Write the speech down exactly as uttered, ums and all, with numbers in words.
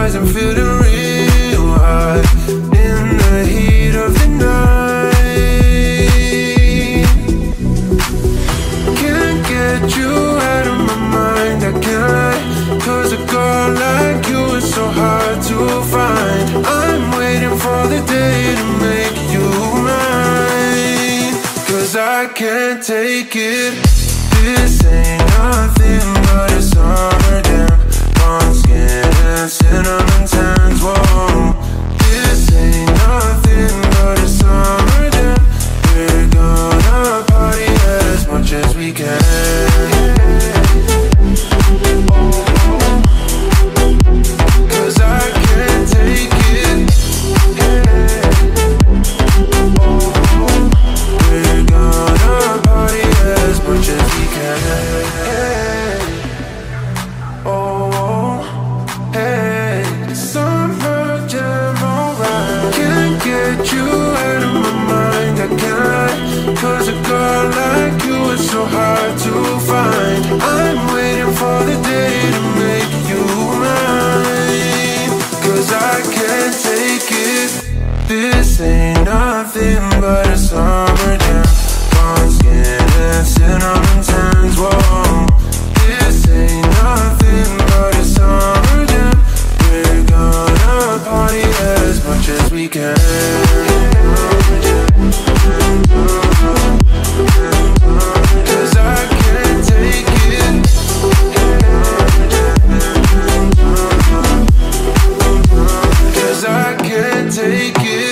skies, I'm feeling real high in the heat of the night. Can't get you out of my mind, I can't lie, 'cause a girl like you is so hard to find. I'm waiting for the day to make you mine, 'cause I can't take it. This ain't nothing but a summer jam. Warm skin and cinnamon tans, whoa. This ain't nothing but a summer jam. We're gonna party as much as we can. This ain't nothing but a summer jam. Warm skin and cinnamon tans, whoa. This ain't nothing but a summer jam. We're gonna party as much as we can. Take it.